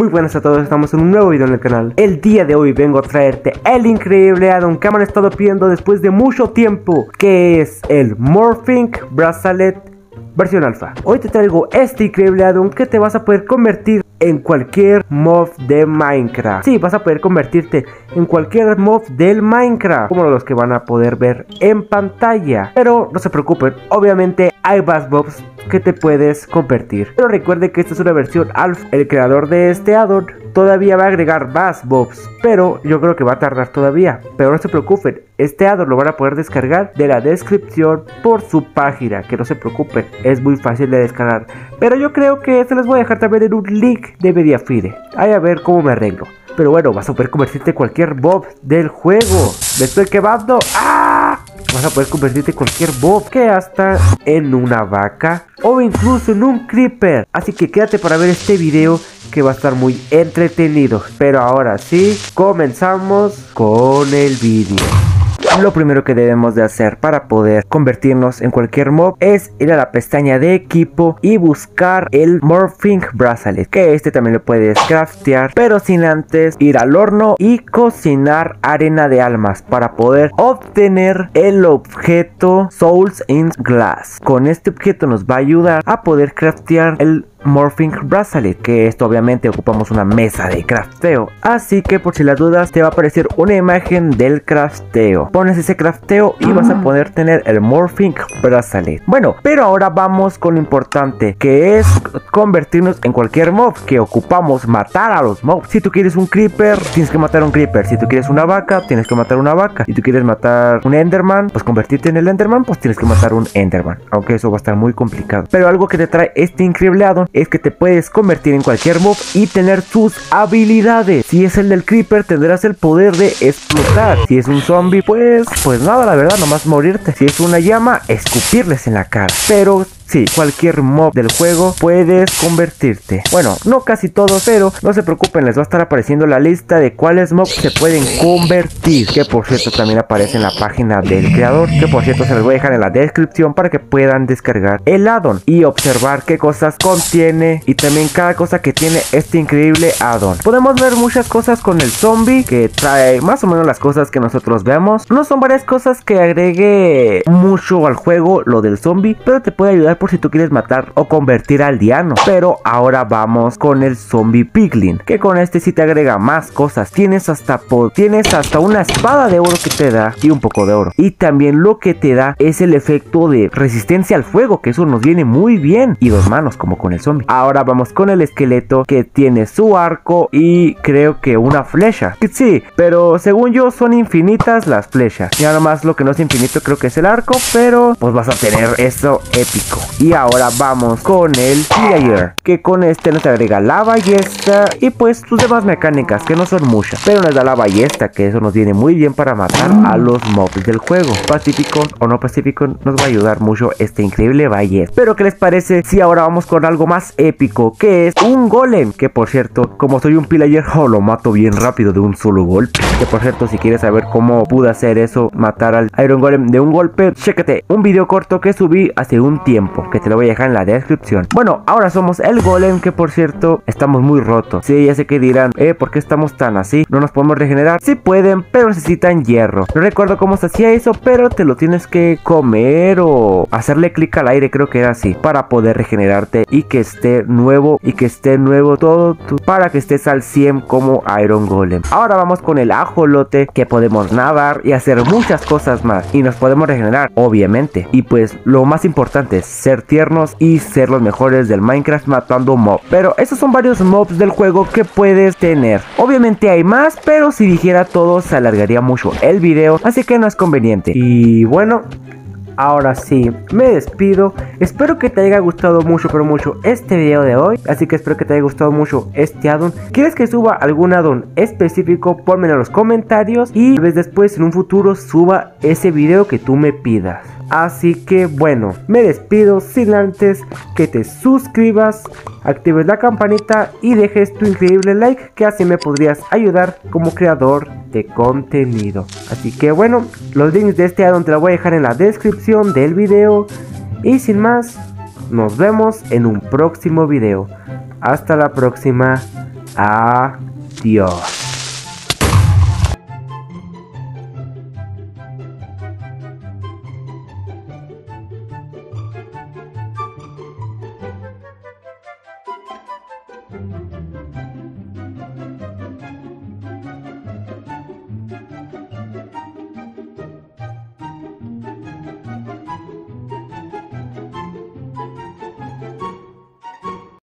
Muy buenas a todos, estamos en un nuevo video en el canal. El día de hoy vengo a traerte el increíble addon que me han estado pidiendo después de mucho tiempo, que es el Morphing Bracelet versión alfa. Hoy te traigo este increíble addon que te vas a poder convertir en cualquier mob de Minecraft. Sí, vas a poder convertirte en cualquier mob del Minecraft, como los que van a poder ver en pantalla. Pero no se preocupen, obviamente hay más mobs que te puedes convertir. Pero recuerde que esta es una versión alfa. El creador de este addon todavía va a agregar más mobs, pero yo creo que va a tardar todavía. Pero no se preocupen, este addon lo van a poder descargar de la descripción por su página, que no se preocupen, es muy fácil de descargar. Pero yo creo que se les voy a dejar también en un link de Mediafire. Ahí a ver cómo me arreglo. Pero bueno, vas a poder convertirte en cualquier mob del juego. Me estoy quemando. ¡Ah! Vas a poder convertirte en cualquier mob, que hasta en una vaca o incluso en un creeper. Así que quédate para ver este video, que va a estar muy entretenido. Pero ahora sí, comenzamos con el vídeo. Lo primero que debemos de hacer para poder convertirnos en cualquier mob es ir a la pestaña de equipo y buscar el Morphing Bracelet, que este también lo puedes craftear, pero sin antes ir al horno y cocinar arena de almas para poder obtener el objeto Souls in Glass. Con este objeto nos va a ayudar a poder craftear el Morphing Bracelet, que esto obviamente ocupamos una mesa de crafteo, así que por si las dudas te va a aparecer una imagen del crafteo. Pones ese crafteo y vas a poder tener el Morphing Bracelet. Bueno, pero ahora vamos con lo importante, que es convertirnos en cualquier mob, que ocupamos matar a los mobs. Si tú quieres un creeper, tienes que matar a un creeper. Si tú quieres una vaca, tienes que matar una vaca. Si tú quieres matar un enderman, pues convertirte en el enderman, pues tienes que matar un enderman, aunque eso va a estar muy complicado. Pero algo que te trae este increíble addon es que te puedes convertir en cualquier mob y tener sus habilidades. Si es el del creeper, tendrás el poder de explotar. Si es un zombie, pues nada, la verdad, nomás morirte. Si es una llama, escupirles en la cara. Pero sí, cualquier mob del juego puedes convertirte. Bueno, no casi todos, pero no se preocupen, les va a estar apareciendo la lista de cuáles mobs se pueden convertir, que por cierto también aparece en la página del creador, que por cierto se les voy a dejar en la descripción para que puedan descargar el addon y observar qué cosas contiene y también cada cosa que tiene este increíble addon. Podemos ver muchas cosas con el zombie, que trae más o menos las cosas que nosotros vemos. No son varias cosas que agregue mucho al juego lo del zombie, pero te puede ayudar por si tú quieres matar o convertir al aldeano. Pero ahora vamos con el zombie piglin, que con este sí te agrega más cosas. Tienes hasta una espada de oro que te da y un poco de oro. Y también lo que te da es el efecto de resistencia al fuego, que eso nos viene muy bien. Y dos manos como con el zombie. Ahora vamos con el esqueleto, que tiene su arco y creo que una flecha. Sí, pero según yo son infinitas las flechas. Y nada más lo que no es infinito creo que es el arco, pero pues vas a tener eso épico. Y ahora vamos con el Pillager, que con este nos agrega la ballesta y pues sus demás mecánicas, que no son muchas, pero nos da la ballesta, que eso nos viene muy bien para matar a los mobs del juego. Pacífico o no pacífico, nos va a ayudar mucho este increíble ballesta. Pero ¿qué les parece si ahora vamos con algo más épico, que es un golem? Que por cierto, como soy un Pillager, lo mato bien rápido de un solo golpe. Que por cierto, si quieres saber cómo pude hacer eso, matar al Iron Golem de un golpe, chécate un video corto que subí hace un tiempo, que te lo voy a dejar en la descripción. Bueno, ahora somos el golem, que por cierto estamos muy rotos. Sí, ya sé que dirán, ¿por qué estamos tan así? ¿No nos podemos regenerar? Sí pueden, pero necesitan hierro. No recuerdo cómo se hacía eso, pero te lo tienes que comer o hacerle clic al aire, creo que era así, para poder regenerarte y que esté nuevo todo para que estés al 100 como Iron Golem. Ahora vamos con el ajolote, que podemos nadar y hacer muchas cosas más y nos podemos regenerar, obviamente. Y pues lo más importante es ser tiernos y ser los mejores del Minecraft matando mobs. Pero esos son varios mobs del juego que puedes tener. Obviamente hay más, pero si dijera todo se alargaría mucho el video, así que no es conveniente. Y bueno, ahora sí, me despido. Espero que te haya gustado mucho, pero mucho este video de hoy. Así que espero que te haya gustado mucho este addon. ¿Quieres que suba algún addon específico? Pónmelo en los comentarios y tal vez después en un futuro suba ese video que tú me pidas. Así que bueno, me despido sin antes que te suscribas, actives la campanita y dejes tu increíble like, que así me podrías ayudar como creador de contenido. Así que bueno, los links de este addon te los voy a dejar en la descripción del video. Y sin más, nos vemos en un próximo video. Hasta la próxima. Adiós.